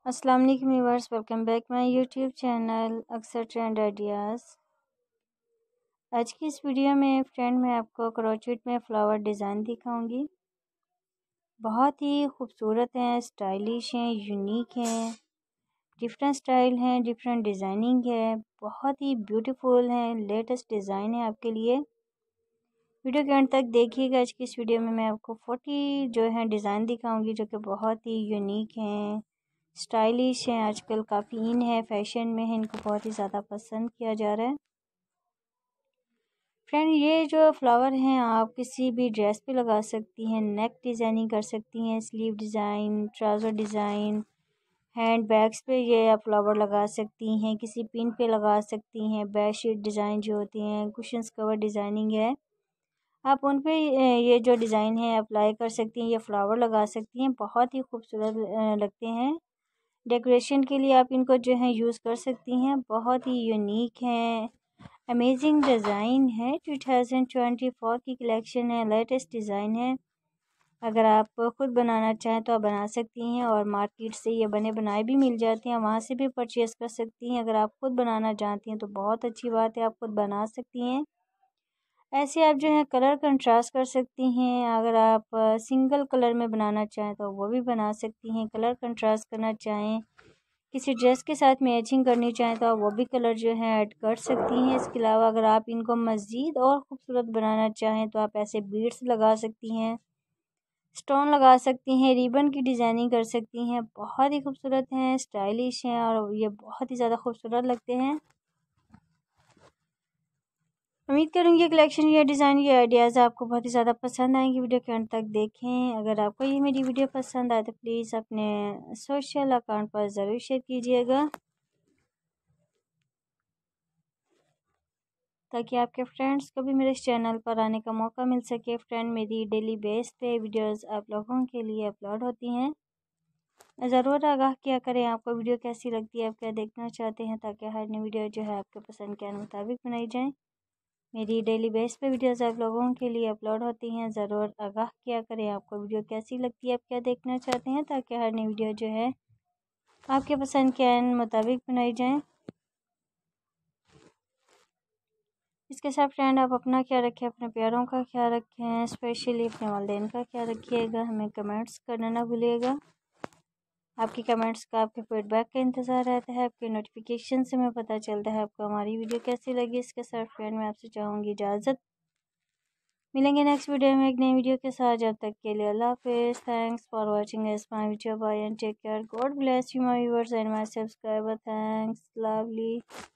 अस्सलाम वालेकुम viewers, welcome back my YouTube channel अक्सर ट्रेंड आइडियाज़। आज की इस वीडियो में फ्रेंड मैं आपको क्रोचेट में फ्लावर डिज़ाइन दिखाऊंगी। बहुत ही खूबसूरत हैं, स्टाइलिश हैं, यूनिक हैं, डिफरेंट स्टाइल हैं, डिफरेंट डिज़ाइनिंग है, बहुत ही ब्यूटीफुल हैं, लेटेस्ट डिज़ाइन है आपके लिए। वीडियो के अंत तक देखिएगा। आज की इस वीडियो में मैं आपको 40 जो है डिज़ाइन दिखाऊंगी जो कि बहुत ही यूनिक हैं, स्टाइलिश हैं, आजकल काफ़ी इन है, फैशन में है, इनको बहुत ही ज़्यादा पसंद किया जा रहा है। फ्रेंड ये जो फ्लावर हैं आप किसी भी ड्रेस पे लगा सकती हैं, नेक डिज़ाइनिंग कर सकती हैं, sleeve design, trouser design, hand bags पे ये आप फ्लावर लगा सकती हैं, किसी पिन पे लगा सकती हैं, बेड शीट डिज़ाइन जो होती हैं, कुशन्स कवर डिज़ाइनिंग है, आप उन पे ये जो डिज़ाइन है अप्लाई कर सकती हैं, ये फ्लावर लगा सकती हैं, बहुत ही खूबसूरत लगते हैं। डेकोरेशन के लिए आप इनको जो है यूज़ कर सकती हैं, बहुत ही यूनिक हैं, अमेजिंग डिज़ाइन है, 2024 की कलेक्शन है, लेटेस्ट डिज़ाइन है। अगर आप ख़ुद बनाना चाहें तो आप बना सकती हैं और मार्केट से ये बने बनाए भी मिल जाते हैं, वहाँ से भी परचेज़ कर सकती हैं। अगर आप ख़ुद बनाना चाहती हैं तो बहुत अच्छी बात है, आप ख़ुद बना सकती हैं। ऐसे आप जो है कलर कंट्रास्ट कर सकती हैं। अगर आप सिंगल कलर में बनाना चाहें तो वो भी बना सकती हैं। कलर कंट्रास्ट करना चाहें, किसी ड्रेस के साथ मैचिंग करनी चाहें तो आप वो भी कलर जो है ऐड कर सकती हैं। इसके अलावा अगर आप इनको मज़ीद और ख़ूबसूरत बनाना चाहें तो आप ऐसे बीड्स लगा सकती हैं, स्टोन लगा सकती हैं, रिबन की डिज़ाइनिंग कर सकती हैं। बहुत ही खूबसूरत हैं, स्टाइलिश हैं और ये बहुत ही ज़्यादा खूबसूरत लगते हैं। उम्मीद करूँगी ये कलेक्शन, ये डिज़ाइन, ये आइडियाज़ आपको बहुत ही ज़्यादा पसंद आएंगे। वीडियो के अंत तक देखें। अगर आपको ये मेरी वीडियो पसंद आए तो प्लीज़ अपने सोशल अकाउंट पर ज़रूर शेयर कीजिएगा ताकि आपके फ्रेंड्स को भी मेरे इस चैनल पर आने का मौका मिल सके। फ्रेंड मेरी डेली बेस पे वीडियोज़ आप लोगों के लिए अपलोड होती हैं, ज़रूर आगाह किया करें आपको वीडियो कैसी लगती है, आप क्या देखना चाहते हैं, ताकि हर नई वीडियो जो है आपके पसंद के मुताबिक बनाई जाए। मेरी डेली बेस पे वीडियोस आप लोगों के लिए अपलोड होती हैं, ज़रूर आगाह किया करें आपको वीडियो कैसी लगती है, आप क्या देखना चाहते हैं, ताकि हर नई वीडियो जो है आपके पसंद के मुताबिक बनाई जाए। इसके साथ फ्रेंड आप अपना ख्याल रखें, अपने प्यारों का ख्याल रखें, स्पेशली अपने वालिदैन का ख्याल रखिएगा। हमें कमेंट्स करना ना भूलिएगा। आपके कमेंट्स का, आपके फीडबैक का इंतज़ार रहता है। आपके नोटिफिकेशन से हमें पता चलता है आपको हमारी वीडियो कैसी लगी। इसके साथ फ्रेंड मैं आपसे चाहूँगी इजाज़त। मिलेंगे नेक्स्ट वीडियो में एक नई वीडियो के साथ। जब तक के लिए अल्लाह हाफिज़। Thanks for watching this my video, bye and take care. God bless you my viewers and my subscriber. Thanks lovely.